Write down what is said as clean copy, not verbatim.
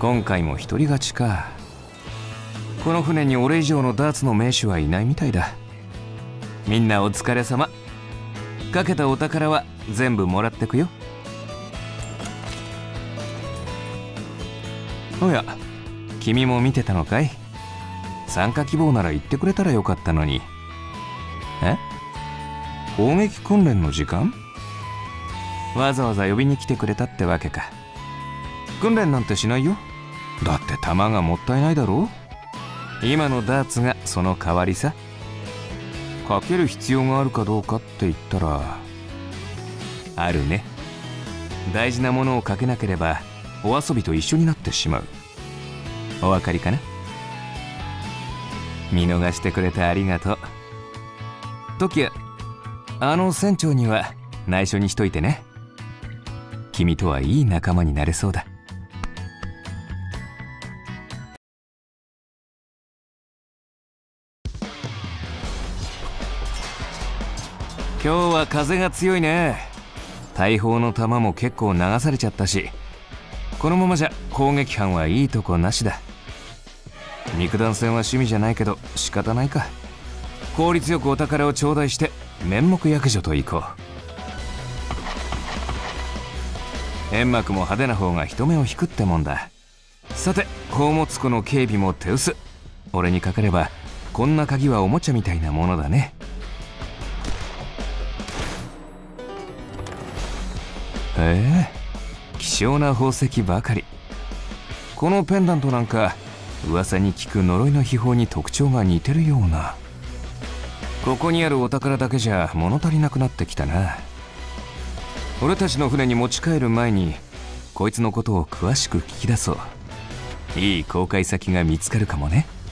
今回も一人勝ちか。この船に俺以上のダーツの名手はいないみたいだ。みんなお疲れ様。かけたお宝は全部もらってくよ。おや、君も見てたのかい？参加希望なら言ってくれたらよかったのに。え？砲撃訓練の時間？わざわざ呼びに来てくれたってわけか。訓練なんてしないよ。だって弾がもったいないだろう。今のダーツがその代わりさ。かける必要があるかどうかって言ったらあるね。大事なものをかけなければお遊びと一緒になってしまう。お分かりかな？見逃してくれてありがとう。トキヤ、あの船長には内緒にしといてね。君とはいい仲間になれそうだ。今日は風が強いね。大砲の弾も結構流されちゃったし、このままじゃ攻撃班はいいとこなしだ。肉弾戦は趣味じゃないけど仕方ないか。効率よくお宝を頂戴して面目躍如と行こう。煙幕も派手な方が人目を引くってもんだ。さて、宝物庫の警備も手薄。俺にかかればこんな鍵はおもちゃみたいなものだね。へえ、希少な宝石ばかり。このペンダントなんか噂に聞く呪いの秘宝に特徴が似てるような。ここにあるお宝だけじゃ物足りなくなってきたな。俺たちの船に持ち帰る前にこいつのことを詳しく聞き出そう。いい公開先が見つかるかもね。